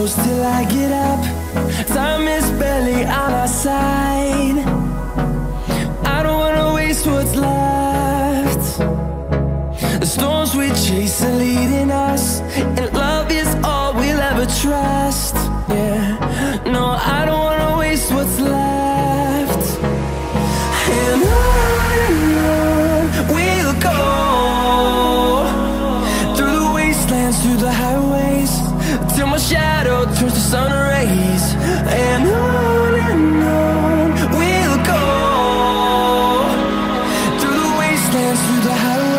close till I get up. Time is barely on our side. I don't wanna waste what's left. The storms we chase are leading us, and love is all we'll ever trust. Yeah, no, I don't wanna waste what's left. And on we'll go, through the wastelands, through the highways, till my shadow turns to sun rays. And on we'll go, through the wastelands, through the highways.